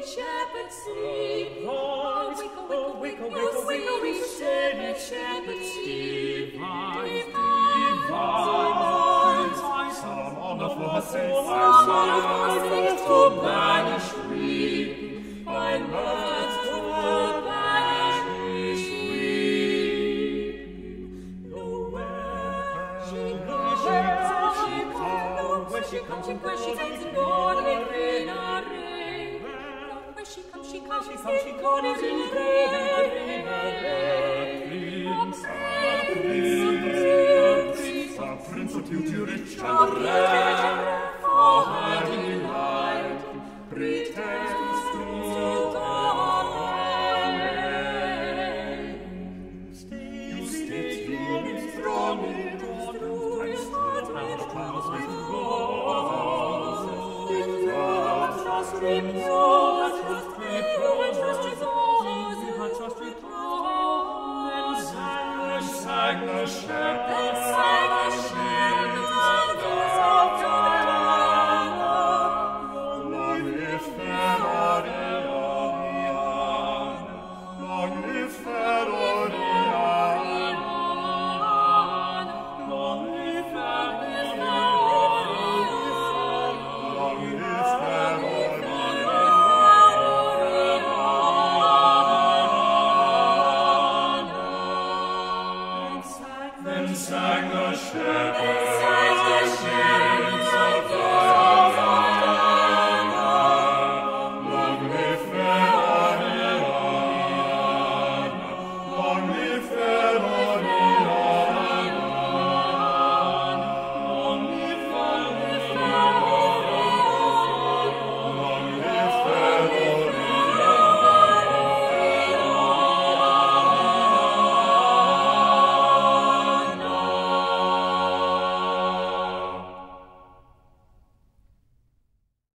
shepherds sing. Shepherds divine, some on the forces to banish weeping, by mirth to banish weeping. Lo, where she comes, where she comes, in God in rain, where she comes, in God in rain, a prince of beauty rich and rare, for her delight, pretends to reign. You stay thronging through his heart with roses, with trust repose, trust repose, sang the shepherds of Diana. Long live fair Oriana, long live fair Oriana, long live fair Oriana, long live fair Oriana. Then sang the shepherds,